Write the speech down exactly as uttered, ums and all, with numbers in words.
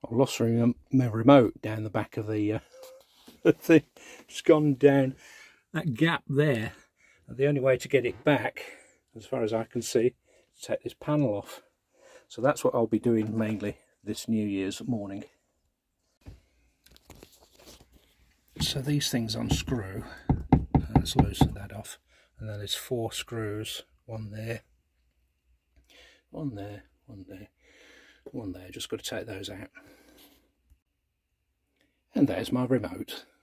I've lost my remote down the back of the uh, thing. It's gone down that gap there. And the only way to get it back, as far as I can see, is to take this panel off. So that's what I'll be doing mainly this New Year's morning. So these things unscrew. Let's loosen that off. And then there's four screws. One there, one there, one there, one there. Just got to take those out. And there's my remote.